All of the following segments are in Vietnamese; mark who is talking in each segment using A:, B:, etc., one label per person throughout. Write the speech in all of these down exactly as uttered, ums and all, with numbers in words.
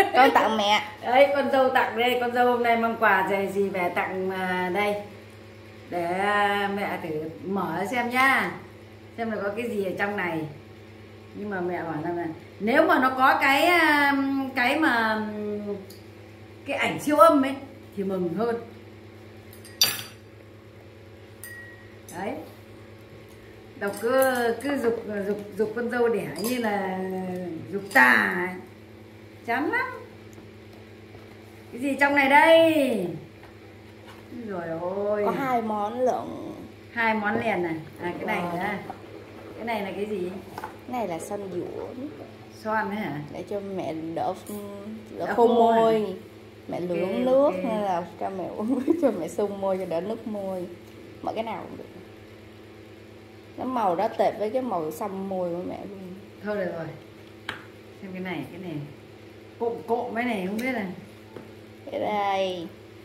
A: Con tặng mẹ.
B: Đấy, con dâu tặng đây, con dâu hôm nay mang quà gì gì về tặng đây. Để mẹ thử mở xem nhá. Xem là có cái gì ở trong này. Nhưng mà mẹ bảo rằng là nếu mà nó có cái cái mà cái ảnh siêu âm ấy thì mừng hơn. Đấy. Đọc cứ cứ dục dục dục con dâu đẻ như là dục tà ấy. Chán lắm. Cái gì trong này đây? Rồi ôi.
A: Có hai món lượng.
B: Hai món liền này. À cái này nữa. Cái này là cái gì?
A: Cái này là son dưỡng.
B: Son đấy hả?
A: Để cho mẹ đỡ đỡ,
B: Đỡ
A: khô
B: khô
A: môi.
B: hả?
A: Mẹ
B: Ok,
A: lưỡng nước
B: ok.
A: nên là cho mẹ uống cho mẹ sung môi cho đỡ nước môi. Mở cái nào cũng được. Cái màu đó tệp với cái màu xăm môi của mẹ luôn.
B: Thôi được rồi. Xem cái này, cái này. Cộm cộm cái này không biết này.
A: Cái đây.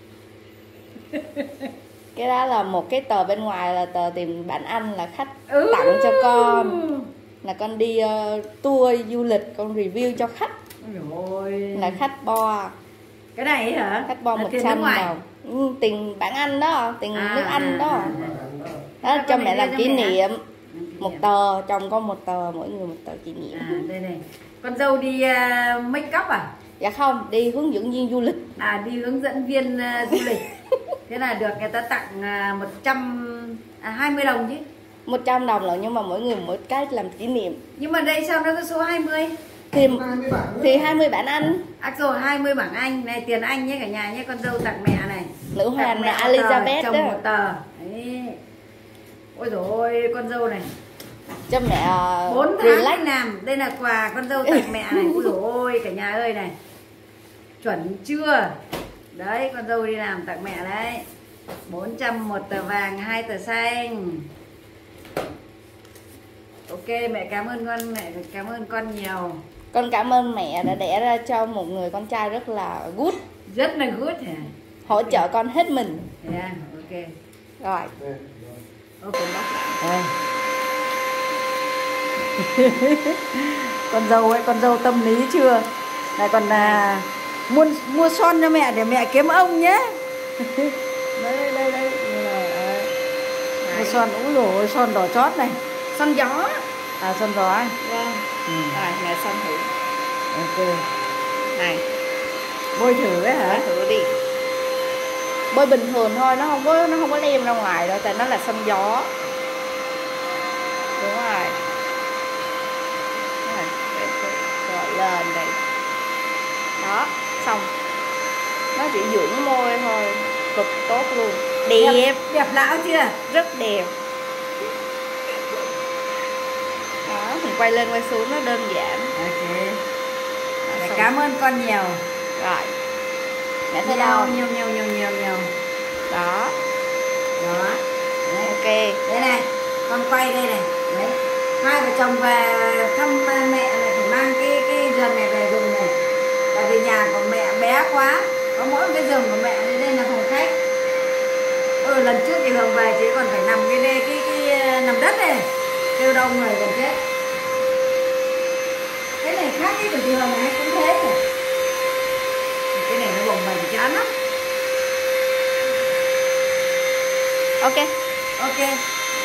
A: Cái đó là một cái tờ bên ngoài là tờ tiền bản Anh là khách
B: Ừ.
A: tặng cho con. Là con đi uh, tour du lịch con review cho khách.
B: Ôi.
A: Là khách bo.
B: Cái này ấy hả?
A: Khách bo
B: Là
A: một
B: tiền nước
A: trăm
B: ngoài.
A: đồng. Ừ, tiền bản Anh đó, tiền
B: À,
A: nước Anh đó.
B: à,
A: Đó
B: Các
A: cho
B: con
A: mẹ
B: này
A: làm
B: đưa
A: kỷ
B: cho mẹ.
A: niệm.
B: Kỷ
A: Một
B: niệm.
A: tờ, chồng con một tờ, mỗi người một tờ kỷ niệm.
B: À đây này. Con dâu đi uh, make up à?
A: Dạ không, đi hướng dẫn viên du lịch.
B: À đi hướng dẫn viên uh, du lịch. Thế là được người ta tặng uh, một trăm à, hai mươi đồng chứ.
A: Một trăm đồng là nhưng mà mỗi người mỗi cái làm kỷ niệm.
B: Nhưng mà đây sao nó có số hai mươi?
A: Thì thì hai mươi bản Anh.
B: À rồi hai mươi bảng Anh. Này tiền Anh nhé cả nhà nhé. Con dâu tặng mẹ này.
A: Nữ
B: Tặng
A: hoàng
B: mẹ
A: là
B: một tờ,
A: Elizabeth
B: chồng
A: đó.
B: một tờ. Đấy. Ôi dồi ôi con dâu này.
A: Cho mẹ uh,
B: bốn tháng
A: relax.
B: làm. Đây là quà con dâu tặng mẹ này. Ôi dồi ôi cả nhà ơi này. Chuẩn chưa? Đấy con dâu đi làm tặng mẹ đấy. Bốn trăm một tờ vàng, hai tờ xanh. Ok mẹ cảm ơn con, mẹ cảm ơn con nhiều.
A: Con cảm ơn mẹ đã đẻ ra cho một người con trai rất là good.
B: Rất là good hả?
A: Hỗ trợ con hết mình.
B: Yeah, ok.
A: Rồi.
B: Ok bác. Đây. Con dâu ấy, con dâu tâm lý chưa? Này còn là mua mua son cho mẹ để mẹ kiếm ông nhé. Đây đây đây đây. Mua son, úi dồi ôi, son đỏ chót này.
A: Son gió.
B: À son gió ấy.
A: Vâng.
B: Ừ.
A: Rồi mẹ son thử.
B: Ok.
A: Này.
B: Bôi thử ấy hả?
A: Thử đi. Bôi bình thường thôi, nó không có nó không có lem ra ngoài đâu, tại nó là son gió. Đúng rồi. Rồi, rồi lên đây. Đó, xong. Nó chỉ dưỡng môi thôi, cực tốt luôn. Đẹp,
B: Đẹp, đẹp lão chưa?
A: rất đẹp. Đó, mình quay lên quay xuống nó đơn giản.
B: Ok.
A: Đó,
B: Mẹ
A: xong.
B: cảm ơn con nhiều.
A: Rồi. Mẹ thấy
B: Nhiều,
A: đâu?
B: nhiều, nhiều, nhiều, nhiều, nhiều.
A: Đó.
B: Đó. Đấy.
A: Ok.
B: Đây này, con quay đây này. Đấy. Hai vợ chồng về thăm mẹ này phải mang cái cái giường này về dùng này. Tại vì nhà của mẹ bé quá, có mỗi cái giường của mẹ nên đây là phòng khách. Ừ lần trước thì Hường về chị còn phải nằm cái đây cái cái, cái nằm đất này. Kêu đông người gần chết. Cái này khác cái của chị Hường này cũng thế nhỉ. Cái này nó bồng bềnh chán lắm.
A: Ok.
B: Ok.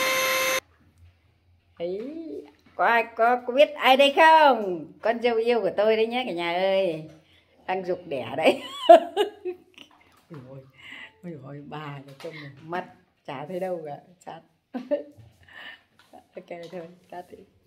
B: Ý, có ai có, có biết ai đây không? Con dâu yêu của tôi đấy nhé cả nhà ơi. Đang dục đẻ đấy. Ôi ôi, ôi ôi bà nó trông mắt chả thấy đâu cả, chán. Ok thôi, cắt đi.